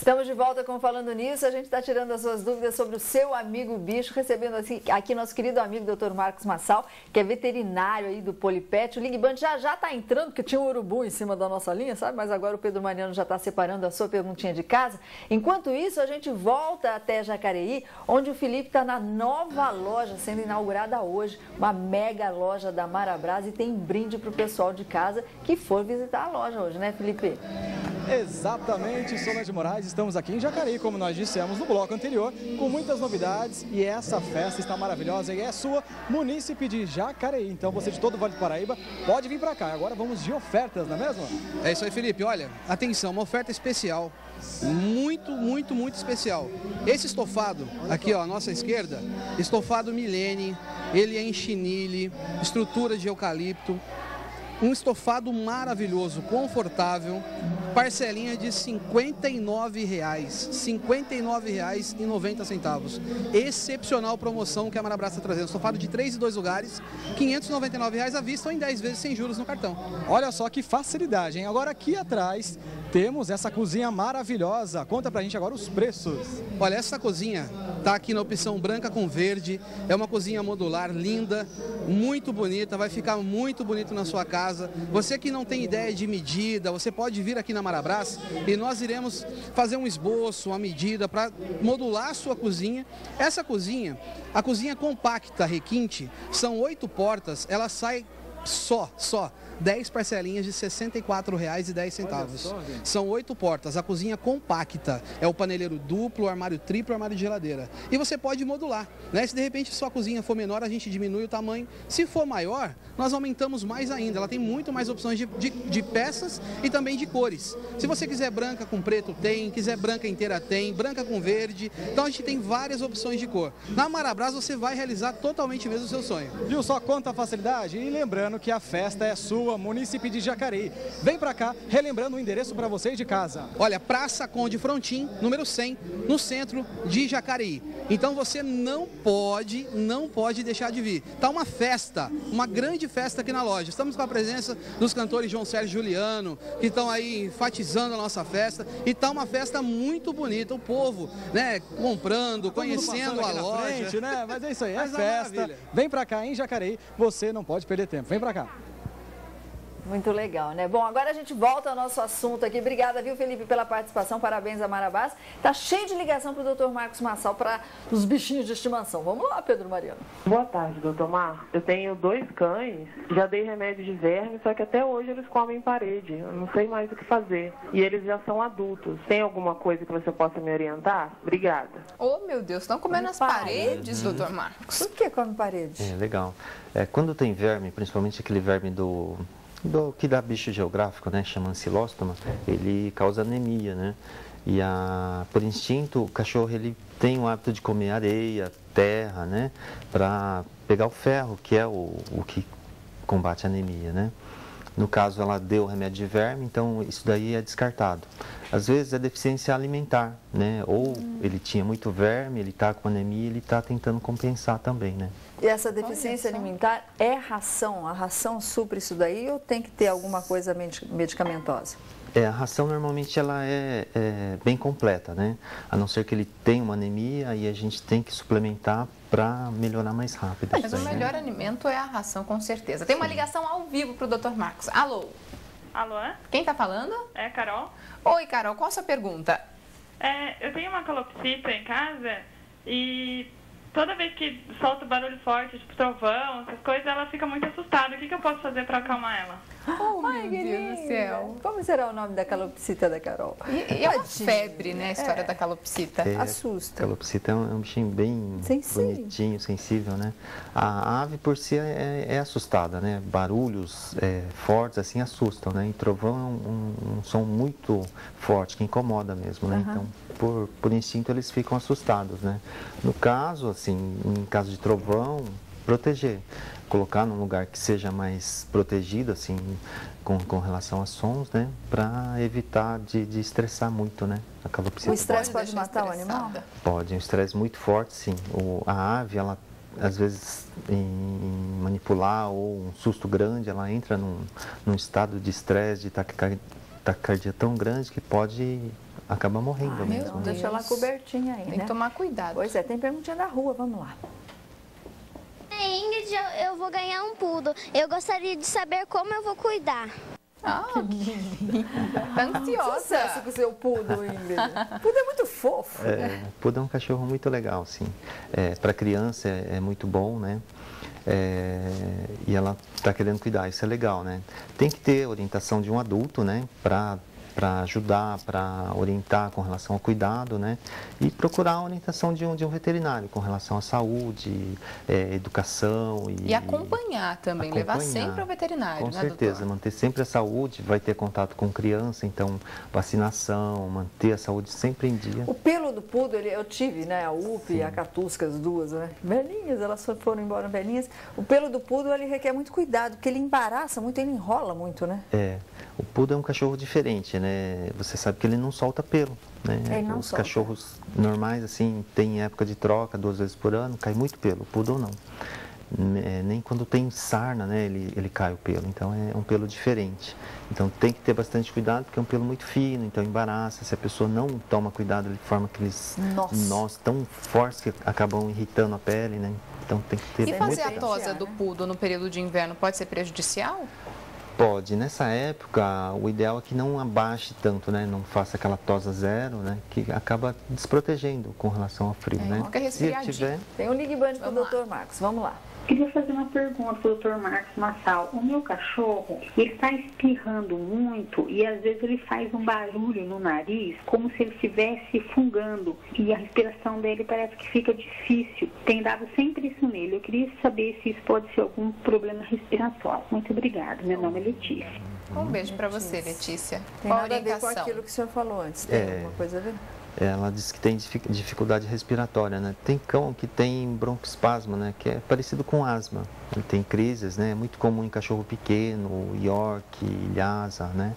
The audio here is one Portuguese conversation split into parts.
Estamos de volta com Falando Nisso. A gente está tirando as suas dúvidas sobre o seu amigo bicho, recebendo aqui nosso querido amigo Dr. Marcos Massal, que é veterinário aí do Polipet. O Link Band já está entrando, porque tinha um urubu em cima da nossa linha, sabe? Mas agora o Pedro Mariano já está separando a sua perguntinha de casa. Enquanto isso, a gente volta até Jacareí, onde o Felipe está na nova loja, sendo inaugurada hoje, uma mega loja da Marabras, e tem brinde para o pessoal de casa que for visitar a loja hoje, né, Felipe? Exatamente, Solange Moraes, estamos aqui em Jacareí, como nós dissemos no bloco anterior, com muitas novidades, e essa festa está maravilhosa e é sua, munícipe de Jacareí. Então você de todo o Vale do Paraíba pode vir para cá. Agora vamos de ofertas, não é mesmo? É isso aí, Felipe. Olha, atenção, uma oferta especial, muito especial. Esse estofado aqui, ó, à nossa esquerda, estofado Milene, ele é em chinile, estrutura de eucalipto. Um estofado maravilhoso, confortável, parcelinha de R$ 59,00, R$ 59,90. Excepcional promoção que a Marabras está trazendo. Estofado de 3 e 2 lugares, R$ 599,00 à vista ou em 10 vezes sem juros no cartão. Olha só que facilidade, hein? Agora aqui atrás temos essa cozinha maravilhosa. Conta pra gente agora os preços. Olha, essa cozinha tá aqui na opção branca com verde. É uma cozinha modular, linda, muito bonita, vai ficar muito bonito na sua casa. Você que não tem ideia de medida, você pode vir aqui na Marabras e nós iremos fazer um esboço, uma medida para modular a sua cozinha. Essa cozinha, a cozinha compacta requinte, são 8 portas, ela sai só 10 parcelinhas de R$ 64,10. São 8 portas, a cozinha compacta, é o paneleiro duplo, armário triplo, armário de geladeira. E você pode modular, né? Se de repente sua cozinha for menor, a gente diminui o tamanho. Se for maior, nós aumentamos mais ainda. Ela tem muito mais opções de peças e também de cores. Se você quiser branca com preto, tem. Quiser branca inteira, tem. Branca com verde. Então a gente tem várias opções de cor. Na Marabras você vai realizar totalmente mesmo o seu sonho. Viu só quanta facilidade? E lembrando que a festa é sua, munícipe de Jacareí. Vem pra cá, relembrando o endereço para vocês de casa. Olha, Praça Conde Frontin, número 100, no centro de Jacareí. Então você não pode deixar de vir. Tá uma festa, uma grande festa aqui na loja. Estamos com a presença dos cantores João Sérgio e Juliano, que estão aí enfatizando a nossa festa. E tá uma festa muito bonita. O povo, né, comprando, conhecendo a loja. Frente, né? Mas é isso aí, é festa. Vem pra cá em Jacareí, você não pode perder tempo. Vem pra cá. Muito legal, né? Bom, agora a gente volta ao nosso assunto aqui. Obrigada, viu, Felipe, pela participação. Parabéns a Marabras. Tá cheio de ligação para o Dr. Marcos Massal para os bichinhos de estimação. Vamos lá, Pedro Mariano. Boa tarde, doutor Marcos. Eu tenho 2 cães, já dei remédio de verme, só que até hoje eles comem parede. Eu não sei mais o que fazer. E eles já são adultos. Tem alguma coisa que você possa me orientar? Obrigada. Oh, meu Deus, estão comendo as paredes, doutor Marcos. Por que come parede? É, legal. Quando tem verme, principalmente aquele verme que dá bicho geográfico, né, chama ancilóstoma, ele causa anemia, né? E por instinto, o cachorro ele tem o hábito de comer areia, terra, né, para pegar o ferro, que é o que combate a anemia, né? No caso, ela deu remédio de verme, então isso daí é descartado. Às vezes é deficiência alimentar, né? Ou ele tinha muito verme, ele está com anemia, ele está tentando compensar também, né? E essa deficiência alimentar é ração? A ração supre isso daí ou tem que ter alguma coisa medicamentosa? A ração normalmente ela é bem completa, né? A não ser que ele tenha uma anemia e a gente tem que suplementar para melhorar mais rápido. Mas o melhor alimento é a ração, com certeza. Tem uma ligação ao vivo para o Dr. Marcos. Alô? Alô? Quem está falando? É a Carol. Oi, Carol, qual a sua pergunta? Eu tenho uma calopsita em casa e toda vez que solta barulho forte, tipo trovão, essas coisas, ela fica muito assustada. O que eu posso fazer para acalmar ela? Oh, meu Deus do céu. Como será o nome da calopsita da Carol? E é uma febre, né, a história da calopsita. Assusta. A calopsita é um bichinho bem bonitinho, sensível, né? A ave por si é assustada, né? Barulhos fortes assim assustam, né? E trovão é um som muito forte, que incomoda mesmo, né? Então, por instinto, eles ficam assustados, né? No caso, assim, em caso de trovão, proteger. Colocar num lugar que seja mais protegido, assim, com relação a sons, né? Para evitar de estressar muito, né? A calopsita. O estresse pode matar o animal? Pode, um estresse muito forte, sim. A ave, ela, às vezes, em manipular ou um susto grande, ela entra num estado de estresse, de taquicardia tão grande que pode acaba morrendo mesmo. Então deixa ela cobertinha aí, Tem que tomar cuidado. Pois é, tem perguntinha da rua, vamos lá. Ingrid, eu vou ganhar um poodle. Eu gostaria de saber como eu vou cuidar. Ah, tá ansiosa. Sucesso com o seu poodle, Ingrid. O poodle é muito fofo. O poodle é um cachorro muito legal, sim. Para criança é muito bom, né? E ela está querendo cuidar, isso é legal, né? Tem que ter orientação de um adulto, né? Para ajudar, para orientar com relação ao cuidado, né? E procurar a orientação de um veterinário com relação à saúde, educação. E acompanhar também, levar sempre ao veterinário, com né, certeza, doutor? manter sempre a saúde, vai ter contato com criança, então vacinação, manter a saúde sempre em dia. O pelo do poodle, eu tive, né? A UP e a Catusca, as duas, né? Velhinhas, elas foram embora velhinhas. O pelo do poodle, ele requer muito cuidado, porque ele embaraça muito, ele enrola muito, né? O poodle é um cachorro diferente, né? Você sabe que ele não solta pelo, né? Os cachorros normais, assim, tem época de troca 2 vezes por ano, cai muito pelo. O poodle não. Nem quando tem sarna, né? Ele cai o pelo. Então é um pelo diferente. Então tem que ter bastante cuidado, porque é um pelo muito fino, então embaraça. Se a pessoa não toma cuidado, ele forma aqueles nós tão fortes que acabam irritando a pele, né? Então tem que ter E fazer a cuidado. tosa do poodle no período de inverno pode ser prejudicial? Pode. Nessa época, o ideal é que não abaixe tanto, né? Não faça aquela tosa zero, né? Que acaba desprotegendo com relação ao frio, né? Fica resfriadinho. Tem um Ligue Band com o Dr. Marcos, vamos lá. Queria fazer uma pergunta para o Dr. Marcos Massal. O meu cachorro, ele está espirrando muito e às vezes ele faz um barulho no nariz, como se ele estivesse fungando. E a respiração dele parece que fica difícil. Tem dado sempre isso nele. Eu queria saber se isso pode ser algum problema respiratório. Muito obrigada. Meu nome é Letícia. Um beijo para você, Letícia. Tem Qual nada a ver com orientação? aquilo que o senhor falou antes. Tem alguma coisa a ver? Ela diz que tem dificuldade respiratória, né? Tem cão que tem broncoespasmo, né? Que é parecido com asma. Ele tem crises, né? É muito comum em cachorro pequeno, York, Lhasa, né?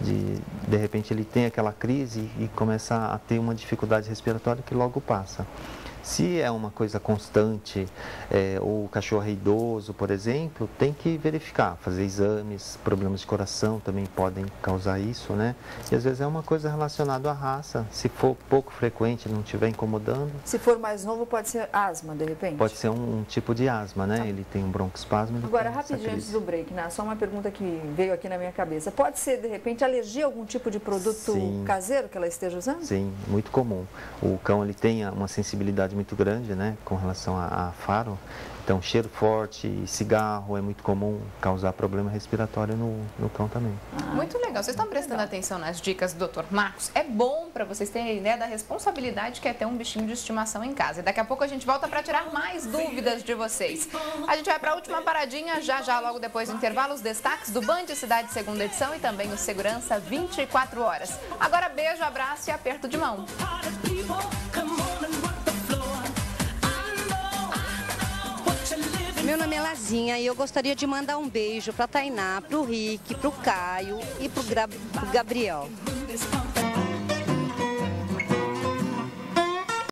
De repente ele tem aquela crise e começa a ter uma dificuldade respiratória que logo passa. Se é uma coisa constante, ou o cachorro é idoso, por exemplo, tem que verificar, fazer exames, problemas de coração também podem causar isso, né? E às vezes é uma coisa relacionada à raça, se for pouco frequente, não estiver incomodando. Se for mais novo, pode ser asma, de repente? Pode ser um tipo de asma, né? Ele tem um broncoespasmo. Agora, rapidinho antes do break, né? Só uma pergunta que veio aqui na minha cabeça. Pode ser, de repente, alergia a algum tipo de produto caseiro que ela esteja usando? Sim, muito comum. O cão, ele tem uma sensibilidade muito grande, né, com relação a faro. Então, cheiro forte, cigarro é muito comum causar problema respiratório no cão também. Muito legal. Vocês estão prestando atenção nas dicas do Dr. Marcos? É bom para vocês terem ideia da responsabilidade que é ter um bichinho de estimação em casa. E daqui a pouco a gente volta para tirar mais dúvidas de vocês. A gente vai para a última paradinha, já logo depois do intervalo, os destaques do Band Cidade segunda edição e também o Segurança 24 horas. Agora, beijo, abraço e aperto de mão. Meu nome é Lazinha e eu gostaria de mandar um beijo para a Tainá, para o Rick, para o Caio e para o Gabriel.